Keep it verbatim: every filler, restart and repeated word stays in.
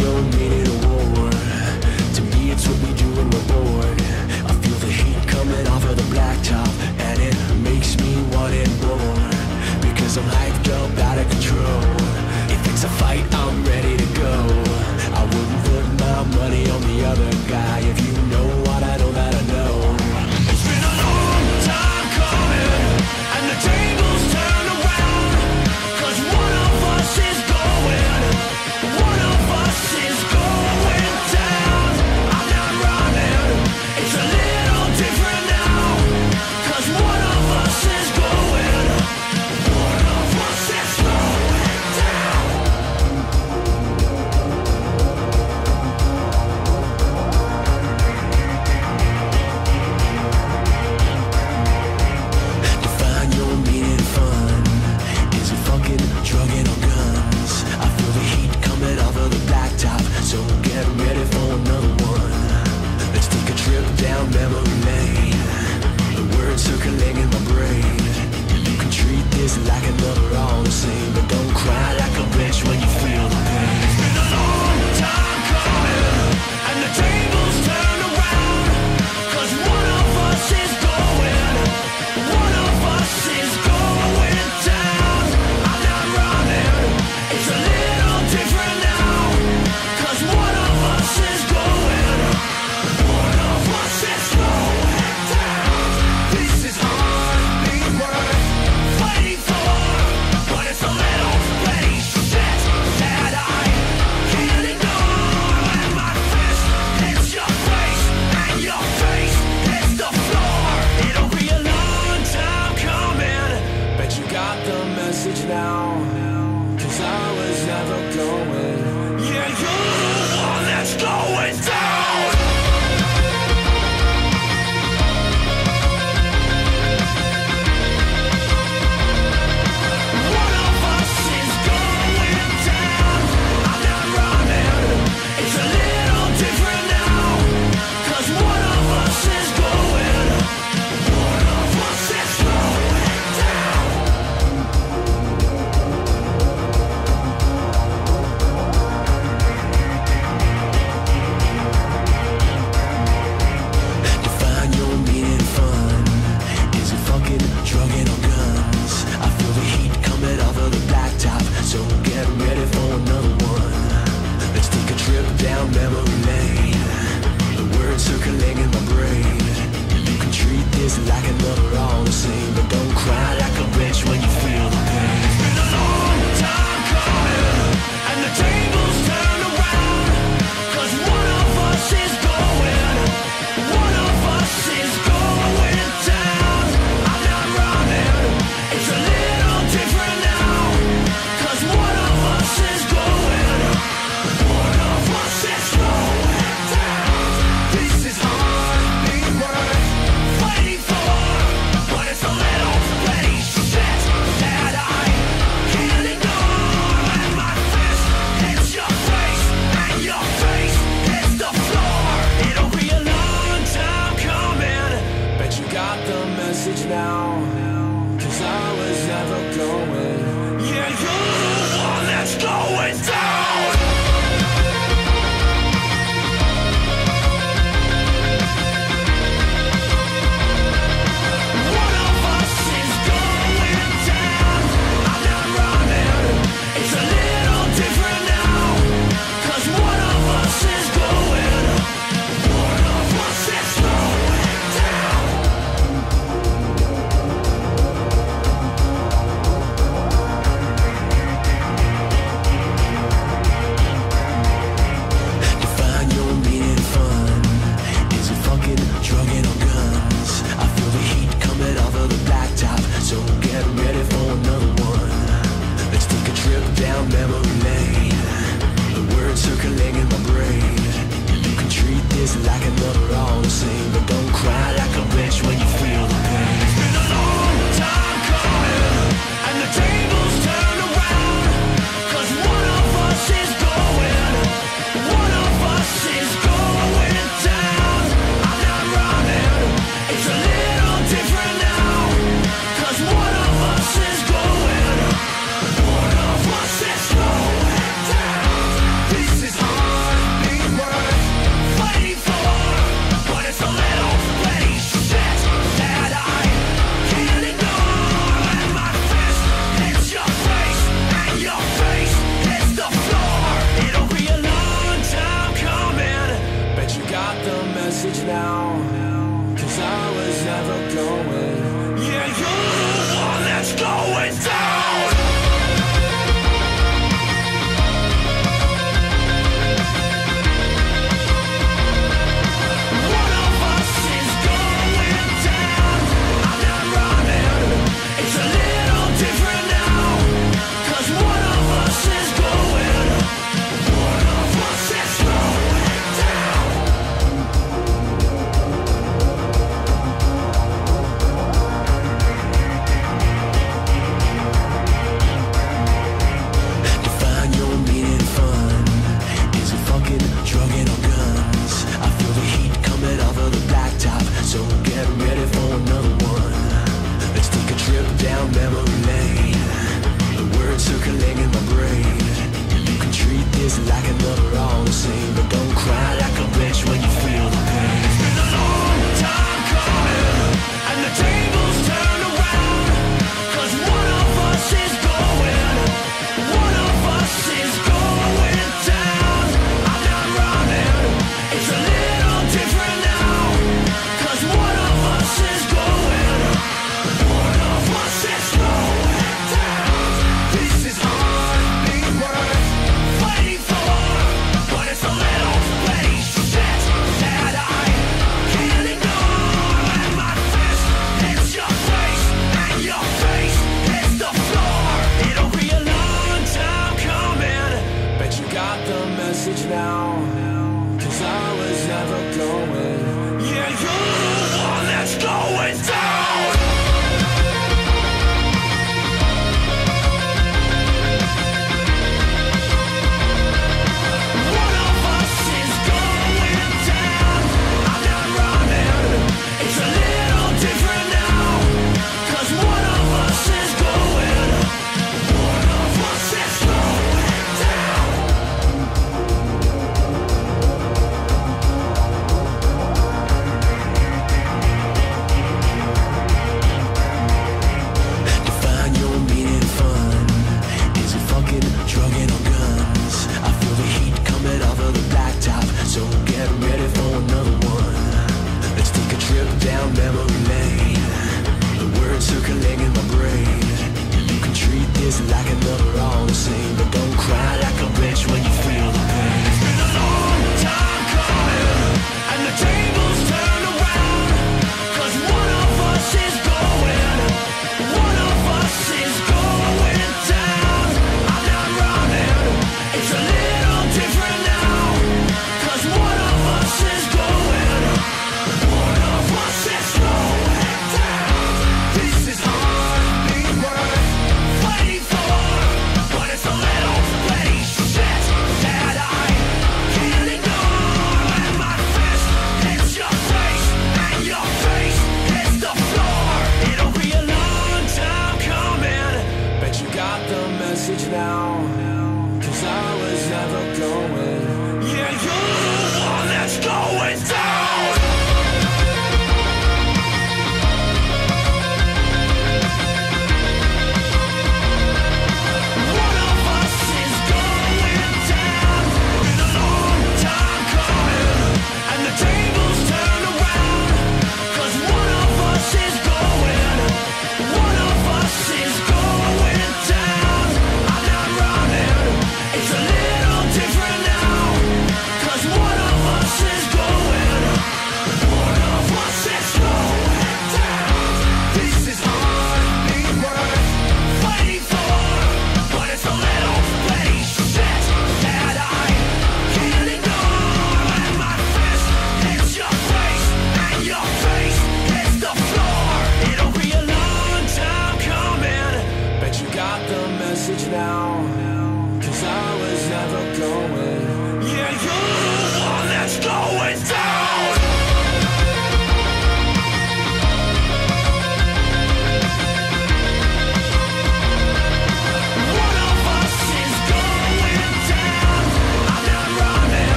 your meaning of war. To me it's what we do when we're bored. I feel the heat coming off of the blacktop, and it makes me want it more, because I'm hyped up out of control. If it's a fight, I'm ready to go. I wouldn't put my money on the other guy. If you know what I know that I know. It's been a long time coming, and the tables turn around, cause one of us is going, one of us is going down. I'm not running, it's a little different now, cause one of us is going, one of us is going down. Define your meaning of fun. Is it fucking drugging or guns? I feel the heat coming off of the blacktop, so get ready for another one. Let's take a trip down memory lane. The words circling in my brain. You can treat this like another all the same, but don't cry like a bitch when you feel the pain. It's been a long time coming, and the tables turn around, cause one of us is going, one of us is going down. I'm not running, it's a little different now, cause one of us is going, one of us is going down. This is hardly worth fighting for, but it's a little petty shit that I can't ignore. When my fist hits your face and your face hits the floor, it'll be a long time coming. Bet you got the message now, cause I was never going. Yeah, you're the one that's going down. One of us is going down. I'm not running, it's a little different now, cause one of us is going, one of us is going down. Define your meaning of fun. Is it fucking drugging or guns? I feel the heat coming off of the blacktop, so get ready for another one. Let's take a trip down memory lane. The words circling in my brain. You can treat this like another all the same, but don't cry like a bitch when you feel the pain. It's been a long time coming, and the tables turn around, cause one of us is going, one of us is going down. I'm not running, it's a little different now, cause one of us is going, one of us is going down. This is hardly worth fighting for, fucking drugging on guns. I feel the heat coming off of the blacktop, so get ready for another one. Let's take a trip down memory lane. The words circling in my brain. You can treat this like another all the same, but don't cry like a bitch when you feel the pain. It's been a long time coming, and the tables turn around, 'cause one of us is going, one of us is going down. I'm not running, it's a little different now, 'cause one of us is going, one of us is going down. This is hardly worth fighting for, but it's a little place shit that I can't ignore. When my fist hits your face and your face hits the floor, it'll be a long time coming. Bet you got the message now, 'cause I was never going. Yeah, you're the one that's going down. One of us is going down. I'm not running, it's a little different now, 'cause one of us is going, one of us is going down. Define your meaning fun. Is it fucking drugging on guns? I feel the heat coming off of the blacktop, so get ready for another one. Let's take a trip down memory lane. The words circling in my brain. You can treat this like another all the same, but